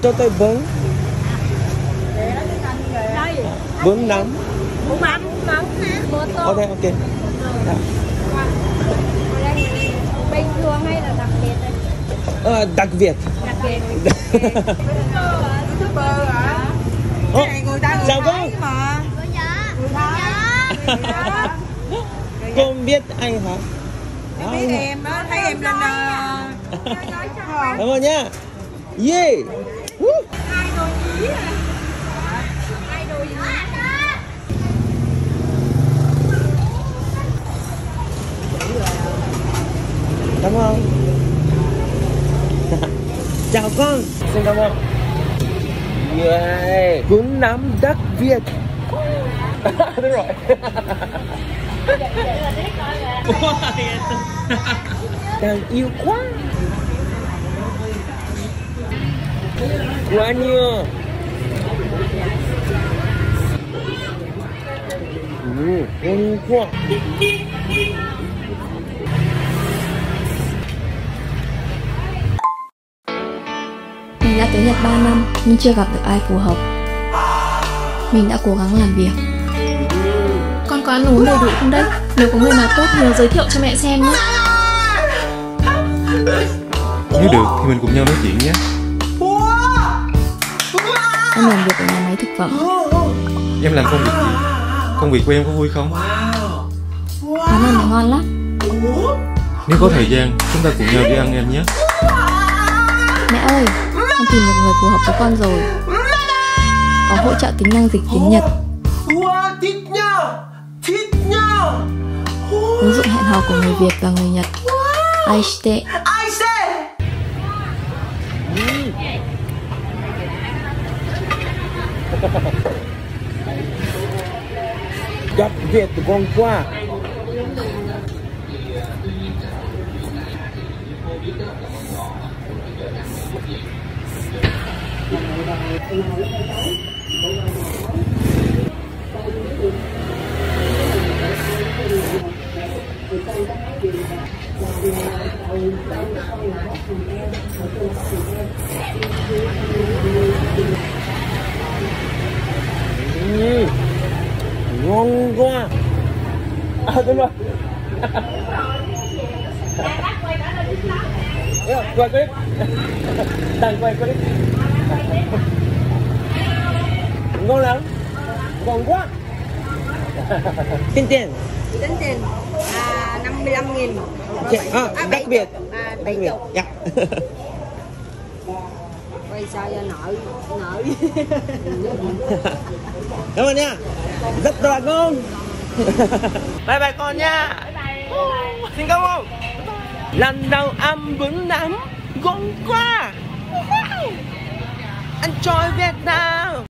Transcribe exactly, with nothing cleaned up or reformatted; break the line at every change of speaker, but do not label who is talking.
Cho tôi bốn. Bốn nấm.
Bốn nấm.
Ok ok. Dạ.
Bình thường hay là đặc biệt đây?
Ờ, đặc biệt.
Đặc biệt. YouTuber hả?
Ồ,
Cái này người ta người
chào cô.
Thái mà. Người Thái. Người Thái.
Cô biết anh hả?
Em biết em á, thấy em lên
Cảm ơn nhá. Yeah. Woo.
hai đôi nhí à. Hai đôi nhí.
Cảm ơn. Chào con. Xin cảm ơn. Yeah. Cuốn nắm đặc biệt. Đúng rồi. Càng yêu quá. Quá nhiều. Ừ, ngon quá.
Mình đã tới Nhật ba năm nhưng chưa gặp được ai phù hợp. Mình đã cố gắng làm việc. Con có ăn uống đầy đủ không đấy? Nếu có người nào tốt nhớ giới thiệu cho mẹ xem nhé.
Nếu được thì mình cùng nhau nói chuyện nhé.
Em làm việc ở nhà máy thực phẩm.
Em làm công việc gì? Công việc của em có vui không?
Món ăn này ngon lắm.
Nếu có thời gian, chúng ta cùng nhau đi ăn em nhé.
Mẹ ơi, con tìm được người phù hợp với con rồi. Có hỗ trợ tính năng dịch tiếng Nhật. Ứng dụng hẹn hò của người Việt và người Nhật. Aishite.
Đặc biệt con qua. Ừ, ngon quá. À đúng rồi. Quay clip. Đang quay clip. Ngon lắm. Ngon quá. Tính tiền.
Tính tiền à, năm mươi lăm nghìn.
Okay. À, à, đặc biệt.
À,
Đặc biệt. Dạ.
Quay sao cho nợ nợ.
Cảm ơn nha. Rất là ngon. Bye bye con nha. Xin cảm ơn. Lần đầu ăn bún nấm ngon quá. Enjoy Việt Nam.